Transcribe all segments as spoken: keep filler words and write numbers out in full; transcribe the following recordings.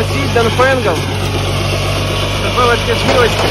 косить Донфенгом. Это было кишмёчки.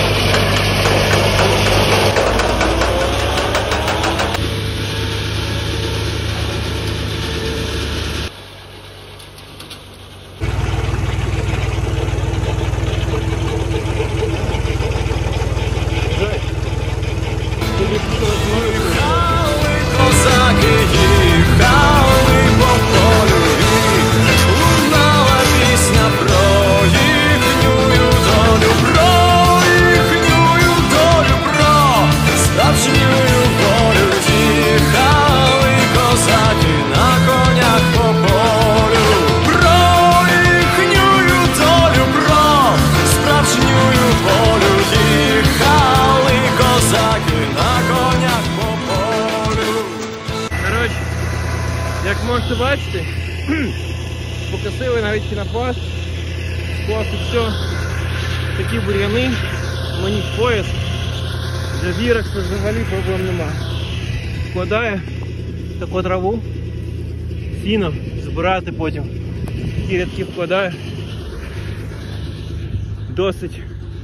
Як можете бачити, покосили навіть кінопас, скласти все, такі бур'яни, мені в пояс, для вірекса взагалі проблем нема. Вкладає таку траву, сіно, збирати потім, такі рядки вкладає, досить,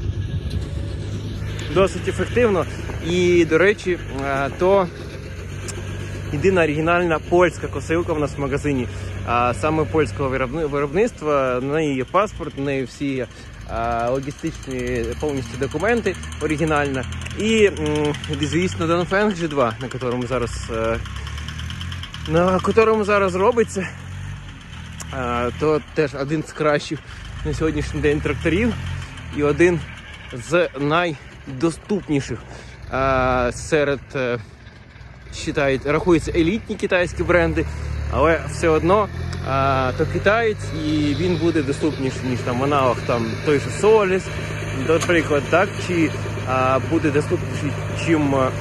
досить ефективно. І, до речі, то єдина оригінальна польська косилка в нас в магазині, а саме польського виробництва. На неї є паспорт, на неї всі а, логістичні повністю документи оригінальна. І, звісно, Донфенг джі два, на якому зараз, на якому зараз робиться, а, то теж один з кращих на сьогоднішній день тракторів і один з найдоступніших а, серед Считають, рахуються елітні китайські бренди, але все одно а, то китаєць, і він буде доступніший, ніж там аналог там той же Solis, наприклад, так, чи а, буде доступніший, чим а,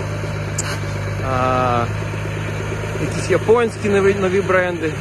а, якісь японські нові, нові бренди.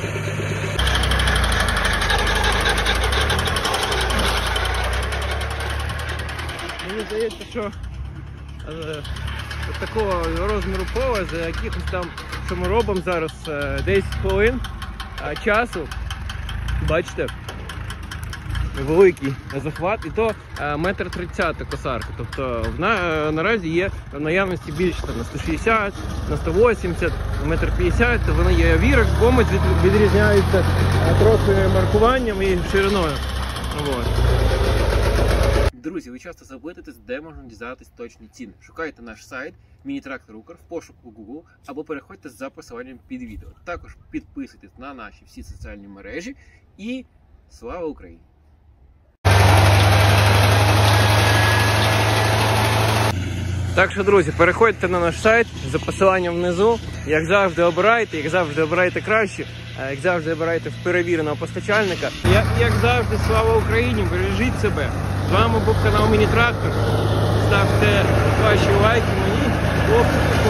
Мені здається, що а, такого розміру поля, за якихось там, що ми робимо зараз десять хвилин часу, бачите, великий захват, і то метр тридцять косарка, тобто на, наразі є в наявності більше там, на сто шістдесят, на сто вісімдесят, метр п'ятдесят, то вони є вірок, комець відрізняються трохи маркуванням і шириною. Вот. Друзі, ви часто запитуєтесь, де можна дізнатися точні ціни. Шукайте наш сайт Міні-трактор Укр в пошуку Google або переходьте за посиланням під відео. Також підписуйтесь на наші всі соціальні мережі і слава Україні! Так що, друзі, переходьте на наш сайт за посиланням внизу. Як завжди обирайте, як завжди обирайте краще, як завжди обирайте в перевіреного постачальника. Як, як завжди, слава Україні, бережіть себе. З вами був канал Міні-трактор. Ставте ваші лайки мені. Оп.